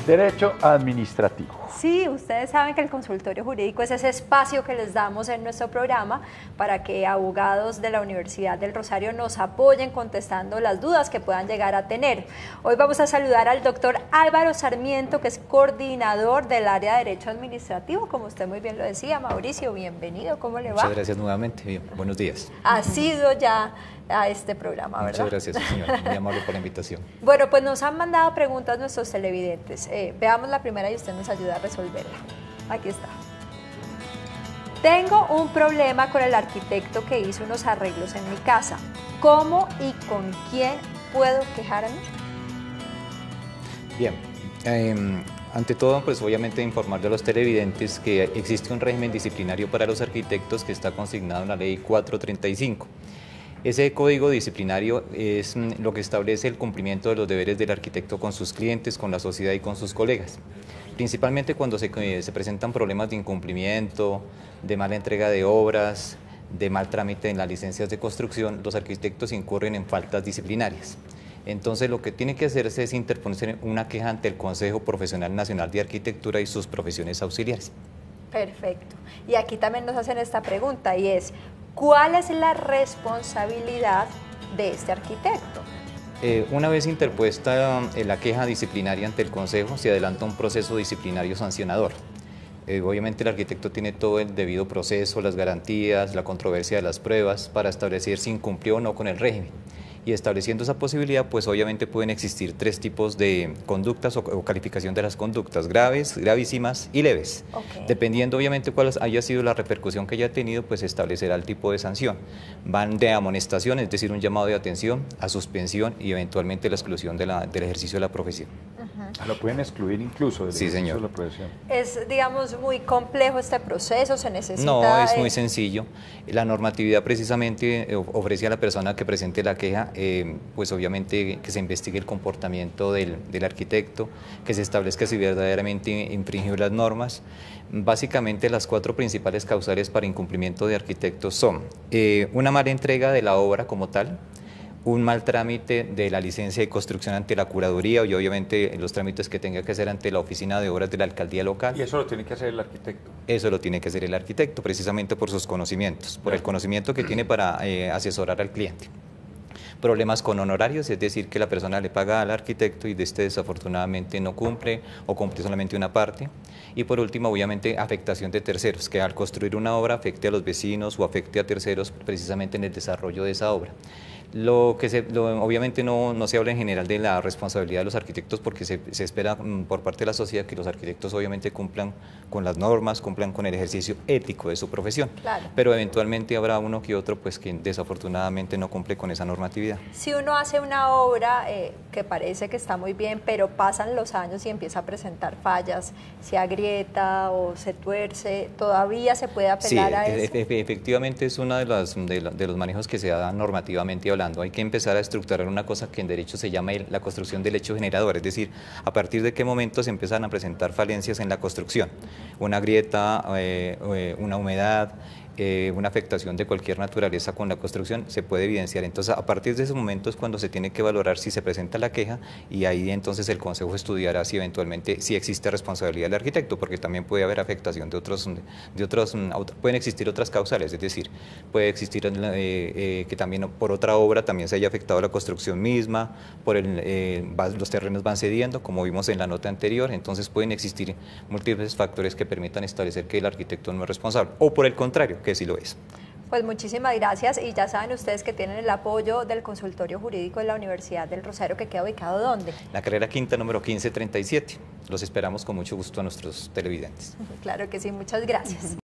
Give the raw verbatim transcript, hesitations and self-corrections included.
Derecho administrativo. Sí, ustedes saben que el consultorio jurídico es ese espacio que les damos en nuestro programa para que abogados de la Universidad del Rosario nos apoyen contestando las dudas que puedan llegar a tener. Hoy vamos a saludar al doctor Álvaro Sarmiento, que es coordinador del área de Derecho Administrativo, como usted muy bien lo decía. Mauricio, bienvenido, ¿cómo le va? Muchas gracias nuevamente, bien, buenos días. Ha sido ya a este programa, ¿verdad? Muchas gracias, señora, muy amable por la invitación. Bueno, pues nos han mandado preguntas nuestros televidentes. Eh, veamos la primera y usted nos ayuda a resolverla. Aquí está. Tengo un problema con el arquitecto que hizo unos arreglos en mi casa. ¿Cómo y con quién puedo quejarme? Bien, eh, ante todo, pues obviamente informarle a los televidentes que existe un régimen disciplinario para los arquitectos que está consignado en la ley cuatrocientos treinta y cinco. Ese código disciplinario es lo que establece el cumplimiento de los deberes del arquitecto con sus clientes, con la sociedad y con sus colegas. Principalmente cuando se, se presentan problemas de incumplimiento, de mala entrega de obras, de mal trámite en las licencias de construcción, los arquitectos incurren en faltas disciplinarias. Entonces lo que tiene que hacerse es interponer una queja ante el Consejo Profesional Nacional de Arquitectura y sus profesiones auxiliares. Perfecto. Y aquí también nos hacen esta pregunta y es, ¿cuál es la responsabilidad de este arquitecto? Eh, una vez interpuesta eh, la queja disciplinaria ante el Consejo, se adelanta un proceso disciplinario sancionador. Eh, obviamente el arquitecto tiene todo el debido proceso, las garantías, la controversia de las pruebas para establecer si incumplió o no con el régimen. Y estableciendo esa posibilidad, pues obviamente pueden existir tres tipos de conductas o, o calificación de las conductas, graves, gravísimas y leves. Okay. Dependiendo obviamente cuál haya sido la repercusión que haya tenido, pues establecerá el tipo de sanción. Van de amonestación, es decir, un llamado de atención, a suspensión y eventualmente la exclusión de la, del ejercicio de la profesión. Uh-huh. Lo pueden excluir incluso del sí, ejercicio señor. de la profesión. Es, digamos, muy complejo este proceso, se necesita... No, es eh... muy sencillo. La normatividad precisamente ofrece a la persona que presente la queja, eh, pues obviamente que se investigue el comportamiento del, del arquitecto, que se establezca si verdaderamente infringió las normas. Básicamente las cuatro principales causales para incumplimiento de arquitectos son eh, una mala entrega de la obra como tal, un mal trámite de la licencia de construcción ante la curaduría y obviamente los trámites que tenga que hacer ante la oficina de obras de la alcaldía local. ¿Y eso lo tiene que hacer el arquitecto? Eso lo tiene que hacer el arquitecto, precisamente por sus conocimientos, por el conocimiento que tiene para eh, asesorar al cliente. Problemas con honorarios, es decir, que la persona le paga al arquitecto y este desafortunadamente no cumple o cumple solamente una parte. Y por último, obviamente, afectación de terceros, que al construir una obra afecte a los vecinos o afecte a terceros precisamente en el desarrollo de esa obra. Lo que se, lo, obviamente no, no se habla en general de la responsabilidad de los arquitectos porque se, se espera mm, por parte de la sociedad que los arquitectos obviamente cumplan con las normas, cumplan con el ejercicio ético de su profesión. Claro. Pero eventualmente habrá uno que otro pues que desafortunadamente no cumple con esa normatividad. Si uno hace una obra eh, que parece que está muy bien, pero pasan los años y empieza a presentar fallas, se agrieta o se tuerce, ¿todavía se puede apelar sí, a e eso? E efectivamente es uno de, las, de, la, de los manejos que se da normativamente hablando. Hay que empezar a estructurar una cosa que en derecho se llama el, la construcción del hecho generador, es decir, a partir de qué momento se empiezan a presentar falencias en la construcción, una grieta, eh, una humedad, eh, una afectación de cualquier naturaleza con la construcción se puede evidenciar. Entonces, a partir de ese momento es cuando se tiene que valorar si se presenta la queja y ahí entonces el Consejo estudiará si eventualmente si existe responsabilidad del arquitecto, porque también puede haber afectación de otros, de otros, pueden existir otras causales, es decir, puede existir eh, eh, que también por otra obra también se haya afectado la construcción misma, por el, eh, los terrenos van cediendo, como vimos en la nota anterior, entonces pueden existir múltiples factores que permitan establecer que el arquitecto no es responsable, o por el contrario, que sí lo es. Pues muchísimas gracias y ya saben ustedes que tienen el apoyo del consultorio jurídico de la Universidad del Rosario, que queda ubicado ¿dónde? La carrera quinta número quince treinta y siete. Los esperamos con mucho gusto a nuestros televidentes. Claro que sí, muchas gracias.